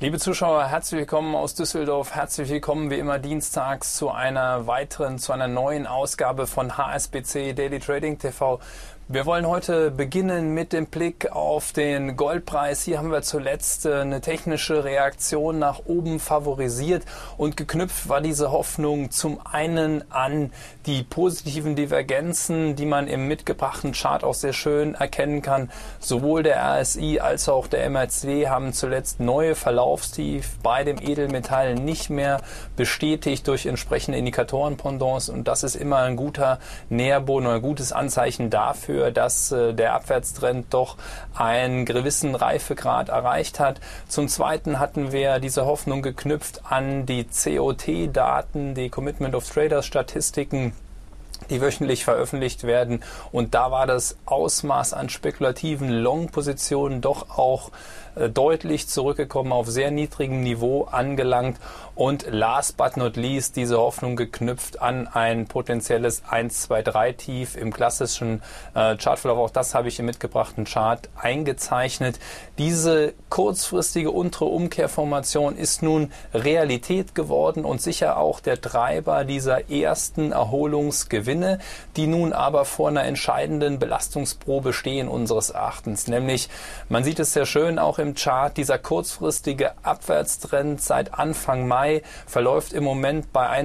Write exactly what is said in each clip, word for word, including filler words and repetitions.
Liebe Zuschauer, herzlich willkommen aus Düsseldorf. Herzlich willkommen wie immer dienstags zu einer weiteren, zu einer neuen Ausgabe von H S B C Daily Trading T V. Wir wollen heute beginnen mit dem Blick auf den Goldpreis. Hier haben wir zuletzt eine technische Reaktion nach oben favorisiert und geknüpft war diese Hoffnung zum einen an die positiven Divergenzen, die man im mitgebrachten Chart auch sehr schön erkennen kann. Sowohl der R S I als auch der M A C D haben zuletzt neue Verlaufstief bei dem Edelmetall nicht mehr bestätigt durch entsprechende Indikatorenpendants, und das ist immer ein guter Nährboden oder ein gutes Anzeichen dafür, dass äh, der Abwärtstrend doch einen gewissen Reifegrad erreicht hat. Zum Zweiten hatten wir diese Hoffnung geknüpft an die C O T-Daten, die Commitment of Traders Statistiken, die wöchentlich veröffentlicht werden. Und da war das Ausmaß an spekulativen Long-Positionen doch auch äh, deutlich zurückgekommen, auf sehr niedrigem Niveau angelangt. Und last but not least diese Hoffnung geknüpft an ein potenzielles eins, zwei, drei Tief im klassischen äh, Chartverlauf. Auch das habe ich im mitgebrachten Chart eingezeichnet. Diese kurzfristige untere Umkehrformation ist nun Realität geworden und sicher auch der Treiber dieser ersten Erholungsgewinne, die nun aber vor einer entscheidenden Belastungsprobe stehen unseres Erachtens. Nämlich, man sieht es sehr schön auch im Chart, dieser kurzfristige Abwärtstrend seit Anfang Mai verläuft im Moment bei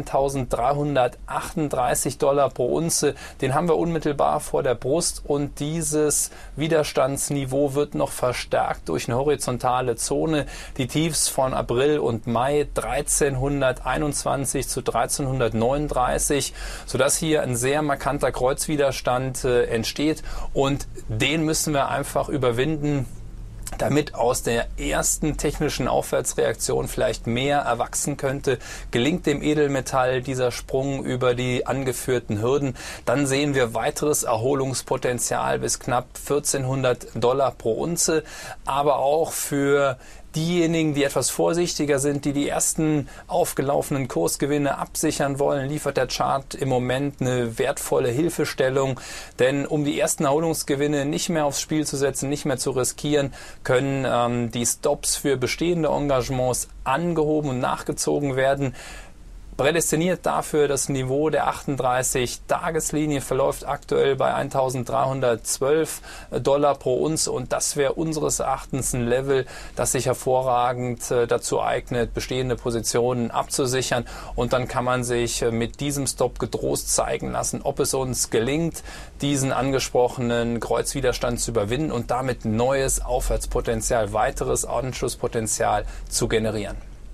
eintausenddreihundertachtunddreißig Dollar pro Unze. Den haben wir unmittelbar vor der Brust, und dieses Widerstandsniveau wird noch verstärkt durch eine horizontale Zone. Die Tiefs von April und Mai dreizehnhunderteinundzwanzig zu dreizehnhundertneununddreißig, sodass hier ein sehr markanter Kreuzwiderstand äh, entsteht, und den müssen wir einfach überwinden, damit aus der ersten technischen Aufwärtsreaktion vielleicht mehr erwachsen könnte. Gelingt dem Edelmetall dieser Sprung über die angeführten Hürden, dann sehen wir weiteres Erholungspotenzial bis knapp vierzehnhundert Dollar pro Unze, aber auch für diejenigen, die etwas vorsichtiger sind, die die ersten aufgelaufenen Kursgewinne absichern wollen, liefert der Chart im Moment eine wertvolle Hilfestellung. Denn um die ersten Erholungsgewinne nicht mehr aufs Spiel zu setzen, nicht mehr zu riskieren, können ähm, die Stops für bestehende Engagements angehoben und nachgezogen werden. Prädestiniert dafür das Niveau der achtunddreißig-Tageslinie verläuft aktuell bei eintausenddreihundertzwölf Dollar pro Unze, und das wäre unseres Erachtens ein Level, das sich hervorragend äh, dazu eignet, bestehende Positionen abzusichern, und dann kann man sich äh, mit diesem Stop getrost zeigen lassen, ob es uns gelingt, diesen angesprochenen Kreuzwiderstand zu überwinden und damit neues Aufwärtspotenzial, weiteres Anschlusspotenzial zu generieren.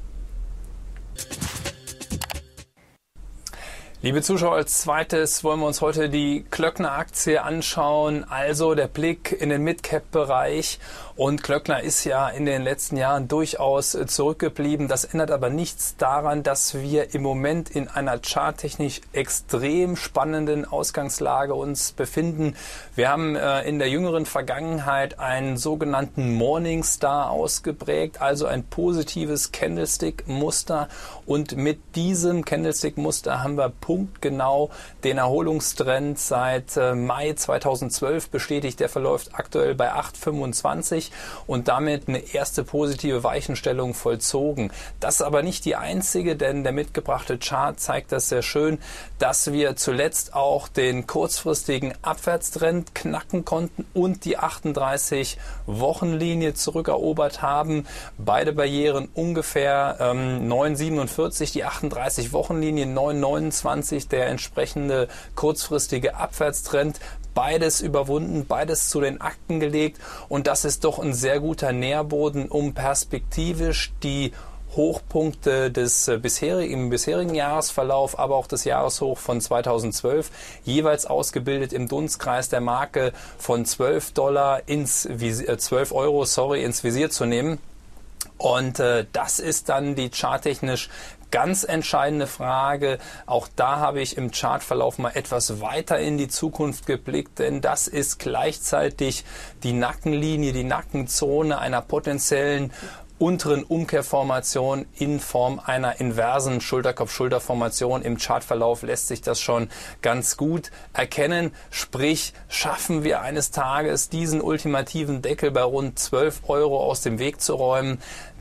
Liebe Zuschauer, als zweites wollen wir uns heute die Klöckner-Aktie anschauen, also der Blick in den Mid-Cap-Bereich. Und Klöckner ist ja in den letzten Jahren durchaus zurückgeblieben. Das ändert aber nichts daran, dass wir im Moment in einer charttechnisch extrem spannenden Ausgangslage uns befinden. Wir haben äh, in der jüngeren Vergangenheit einen sogenannten Morningstar ausgeprägt, also ein positives Candlestick-Muster. Und mit diesem Candlestick-Muster haben wir punktgenau den Erholungstrend seit äh, Mai zweitausendzwölf bestätigt. Der verläuft aktuell bei acht Komma fünfundzwanzig und damit eine erste positive Weichenstellung vollzogen. Das ist aber nicht die einzige, denn der mitgebrachte Chart zeigt das sehr schön, dass wir zuletzt auch den kurzfristigen Abwärtstrend knacken konnten und die achtunddreißig-Wochenlinie zurückerobert haben. Beide Barrieren ungefähr ähm, neun Komma siebenundvierzig, die achtunddreißig-Wochenlinie neun Komma neunundzwanzig, der entsprechende kurzfristige Abwärtstrend. Beides überwunden, beides zu den Akten gelegt, und das ist doch ein sehr guter Nährboden, um perspektivisch die Hochpunkte des bisherigen, im bisherigen Jahresverlauf, aber auch das Jahreshoch von zweitausendzwölf, jeweils ausgebildet im Dunstkreis der Marke von zwölf Dollar ins Visier, zwölf Euro, sorry, ins Visier zu nehmen. Und äh, das ist dann die charttechnisch ganz entscheidende Frage. Auch da habe ich im Chartverlauf mal etwas weiter in die Zukunft geblickt, denn das ist gleichzeitig die Nackenlinie, die Nackenzone einer potenziellen unteren Umkehrformation in Form einer inversen Schulterkopf-Schulter-Formation. Im Chartverlauf lässt sich das schon ganz gut erkennen. Sprich, schaffen wir eines Tages diesen ultimativen Deckel bei rund zwölf Euro aus dem Weg zu räumen,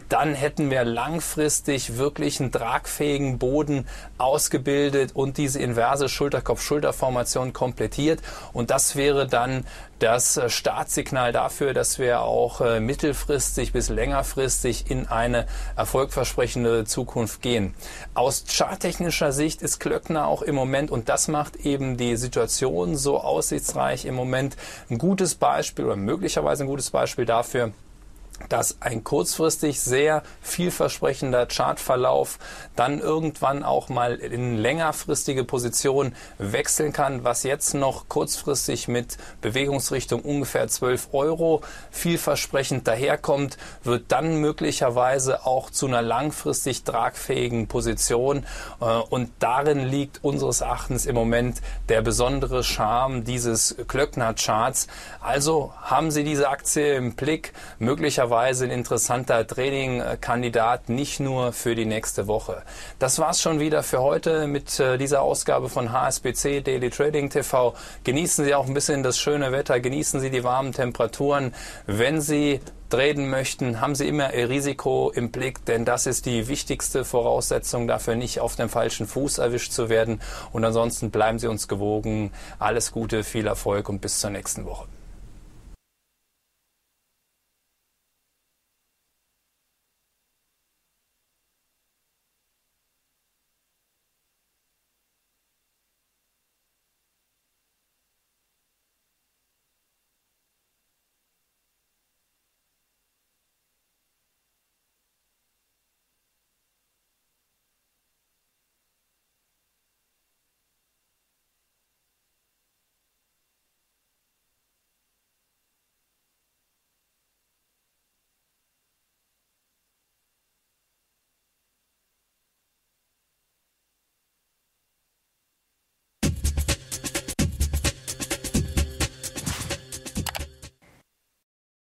dann hätten wir langfristig wirklich einen tragfähigen Boden ausgebildet und diese inverse Schulterkopf-Schulter-Formation komplettiert. Und das wäre dann das Startsignal dafür, dass wir auch äh, mittelfristig bis längerfristig in eine erfolgversprechende Zukunft gehen. Aus charttechnischer Sicht ist Klöckner auch im Moment, und das macht eben die Situation so aussichtsreich im Moment, ein gutes Beispiel oder möglicherweise ein gutes Beispiel dafür, dass ein kurzfristig sehr vielversprechender Chartverlauf dann irgendwann auch mal in längerfristige Position wechseln kann, was jetzt noch kurzfristig mit Bewegungsrichtung ungefähr zwölf Euro vielversprechend daherkommt, wird dann möglicherweise auch zu einer langfristig tragfähigen Position, und darin liegt unseres Erachtens im Moment der besondere Charme dieses Klöckner-Charts. Also haben Sie diese Aktie im Blick, möglicherweise ein interessanter Trading-Kandidat, nicht nur für die nächste Woche. Das war's schon wieder für heute mit äh, dieser Ausgabe von H S B C Daily Trading T V. Genießen Sie auch ein bisschen das schöne Wetter, genießen Sie die warmen Temperaturen. Wenn Sie traden möchten, haben Sie immer Ihr Risiko im Blick, denn das ist die wichtigste Voraussetzung dafür, nicht auf dem falschen Fuß erwischt zu werden. Und ansonsten bleiben Sie uns gewogen. Alles Gute, viel Erfolg und bis zur nächsten Woche.